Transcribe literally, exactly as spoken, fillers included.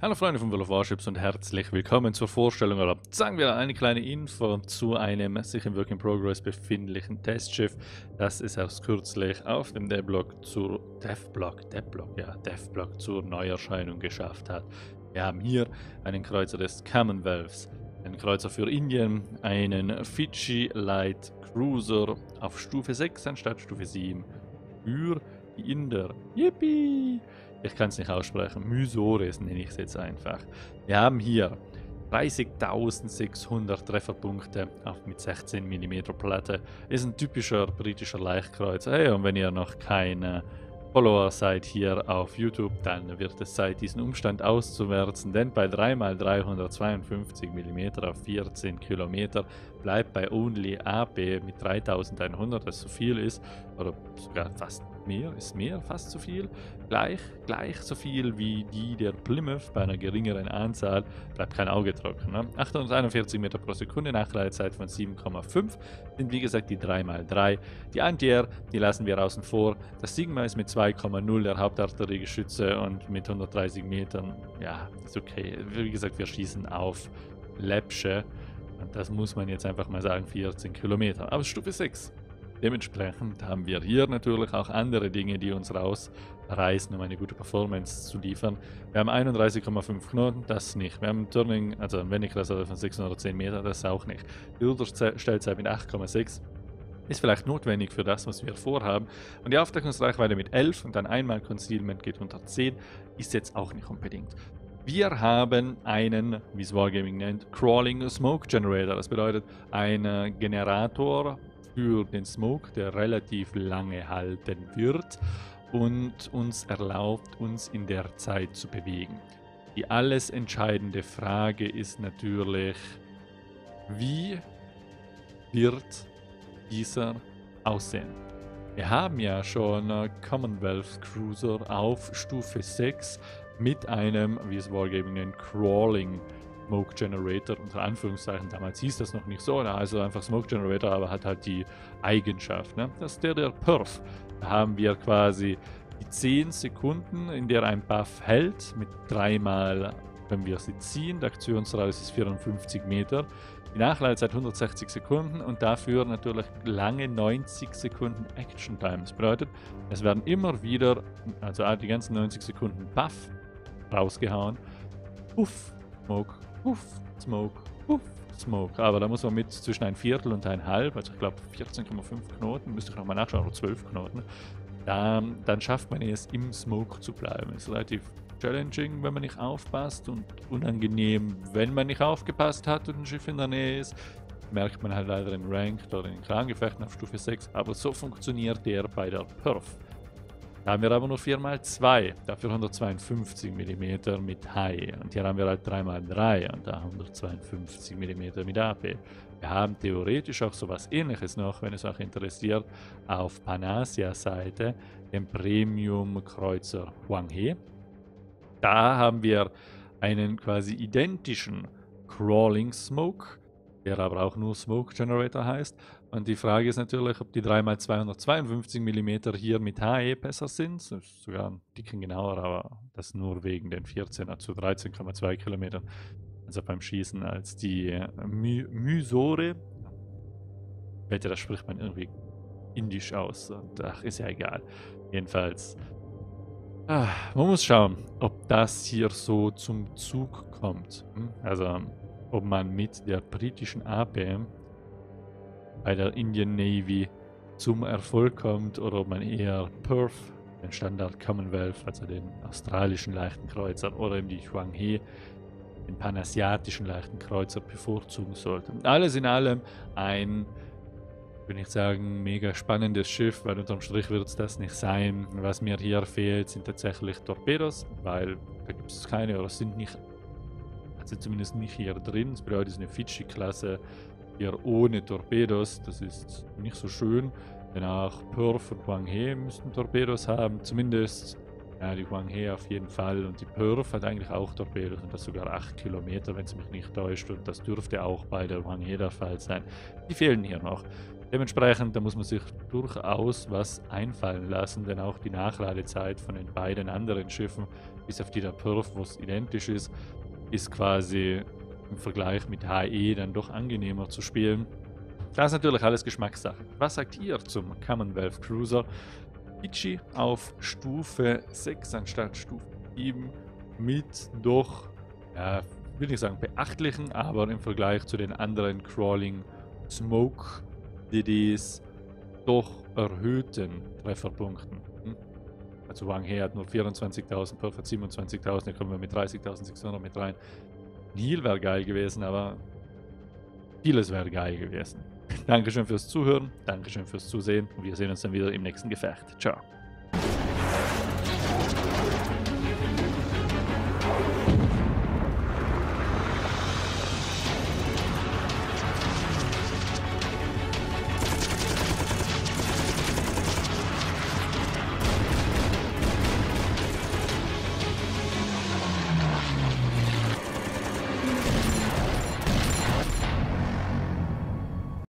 Hallo Freunde von World of Warships und herzlich willkommen zur Vorstellung oder sagen wir eine kleine Info zu einem sich im Work in Progress befindlichen Testschiff, das es erst kürzlich auf dem Devlog zur Devblock, Devblock, ja, Devblock zur Neuerscheinung geschafft hat. Wir haben hier einen Kreuzer des Commonwealths, einen Kreuzer für Indien, einen Fiji Light Cruiser auf Stufe sechs anstatt Stufe sieben für die Inder. Yippie! Ich kann es nicht aussprechen. Mysores nenne ich es jetzt einfach. Wir haben hier dreißigtausendsechshundert Trefferpunkte auf mit sechzehn Millimeter Platte. Ist ein typischer britischer Leichtkreuzer. Hey, und wenn ihr noch keine Follower seid hier auf YouTube, dann wird es Zeit, diesen Umstand auszumerzen, denn bei drei mal dreihundertzweiundfünfzig Millimeter auf vierzehn Kilometer bleibt bei Only A P mit dreitausendeinhundert, das so viel ist, oder sogar fast mehr, ist mehr, fast so viel, gleich, gleich so viel wie die der Plymouth bei einer geringeren Anzahl, bleibt kein Auge trocken. Ne? achthunderteinundvierzig Meter pro Sekunde, Nachladezeit von sieben Komma fünf, sind wie gesagt die drei mal drei. Die Anti-Air, die lassen wir außen vor. Das Sigma ist mit zwei Komma null der Hauptartilleriegeschütze und mit hundertdreißig Metern, ja, ist okay. Wie gesagt, wir schießen auf Läppsche und das muss man jetzt einfach mal sagen, vierzehn Kilometer. Aber Stufe sechs. Dementsprechend haben wir hier natürlich auch andere Dinge, die uns rausreißen, um eine gute Performance zu liefern. Wir haben einunddreißig Komma fünf Knoten, das nicht. Wir haben ein Turning, also ein Wendigreserve von sechshundertzehn Meter, das auch nicht. Die Unterstellzeit mit acht Komma sechs ist vielleicht notwendig für das, was wir vorhaben. Und die Aufdeckungsreichweite mit elf und dann einmal Concealment geht unter zehn, ist jetzt auch nicht unbedingt. Wir haben einen, wie es Wargaming nennt, Crawling Smoke Generator. Das bedeutet, ein Generator für den Smoke, der relativ lange halten wird und uns erlaubt, uns in der Zeit zu bewegen. Die alles entscheidende Frage ist natürlich, wie wird dieser aussehen? Wir haben ja schon äh, Commonwealth Cruiser auf Stufe sechs mit einem, wie es Wargaming nennt, Crawling Smoke Generator, unter Anführungszeichen, damals hieß das noch nicht so, also einfach Smoke Generator, aber hat halt die Eigenschaft, ne? Das ist der der Perf. Da haben wir quasi die zehn Sekunden, in der ein Buff hält, mit dreimal, wenn wir sie ziehen, der Aktionsradius ist vierundfünfzig Meter, die Nachladezeit hundertsechzig Sekunden und dafür natürlich lange neunzig Sekunden Action Time. Das bedeutet, es werden immer wieder, also die ganzen neunzig Sekunden Buff rausgehauen, Puff, Smoke, Puff, Smoke, Puff, Smoke. Aber da muss man mit zwischen ein Viertel und ein halb, also ich glaube vierzehn Komma fünf Knoten, müsste ich nochmal nachschauen, oder zwölf Knoten. Da, dann schafft man es, im Smoke zu bleiben. Ist relativ challenging, wenn man nicht aufpasst und unangenehm, wenn man nicht aufgepasst hat und ein Schiff in der Nähe ist. Merkt man halt leider in Ranked oder in Krangefechten auf Stufe sechs, aber so funktioniert der bei der Perf. Da haben wir aber nur vier mal zwei, dafür hundertzweiundfünfzig Millimeter mit High. Und hier haben wir halt drei mal drei und da hundertzweiundfünfzig Millimeter mit A P. Wir haben theoretisch auch sowas ähnliches noch, wenn es euch interessiert, auf Panacea-Seite, den Premium-Kreuzer Hwanghae. Da haben wir einen quasi identischen Crawling Smoke, der aber auch nur Smoke Generator heißt. Und die Frage ist natürlich, ob die drei mal zweihundertzweiundfünfzig Millimeter hier mit H E besser sind. Das ist sogar ein Ticken genauer, aber das nur wegen den vierzehner zu dreizehn Komma zwei Kilometern. Also beim Schießen als die My Mysore. Wetter, das spricht man irgendwie indisch aus. Und ach, ist ja egal. Jedenfalls, ah, man muss schauen, ob das hier so zum Zug kommt. Also, ob man mit der britischen A P bei der Indian Navy zum Erfolg kommt oder ob man eher Perth, den Standard Commonwealth, also den australischen leichten Kreuzer, oder eben die Hwanghae, den panasiatischen leichten Kreuzer, bevorzugen sollte. Alles in allem ein, ich will nicht sagen, mega spannendes Schiff, weil unterm Strich wird es das nicht sein. Was mir hier fehlt, sind tatsächlich Torpedos, weil da gibt es keine oder sind nicht, also zumindest nicht hier drin. Das bedeutet, es ist eine Fiji-Klasse hier ohne Torpedos. Das ist nicht so schön, denn auch Perth und Hwanghae müssten Torpedos haben. Zumindest ja, die Hwanghae auf jeden Fall. Und die Perth hat eigentlich auch Torpedos und das sogar acht Kilometer, wenn es mich nicht täuscht. Und das dürfte auch bei der Hwanghae der Fall sein. Die fehlen hier noch. Dementsprechend, da muss man sich durchaus was einfallen lassen, denn auch die Nachladezeit von den beiden anderen Schiffen, bis auf die der Perth, wo es identisch ist, ist quasi im Vergleich mit H E dann doch angenehmer zu spielen. Das ist natürlich alles Geschmackssache. Was sagt ihr zum Commonwealth Cruiser? Ichi auf Stufe sechs anstatt Stufe sieben mit doch, ja, will ich sagen beachtlichen, aber im Vergleich zu den anderen Crawling Smoke D Ds doch erhöhten Trefferpunkten. Hm? Also Wang He hat nur vierundzwanzigtausend, Perth hat siebenundzwanzigtausend, da kommen wir mit dreißigtausendsechshundert mit rein. Ein Heal wäre geil gewesen, aber vieles wäre geil gewesen. Dankeschön fürs Zuhören, Dankeschön fürs Zusehen und wir sehen uns dann wieder im nächsten Gefecht. Ciao.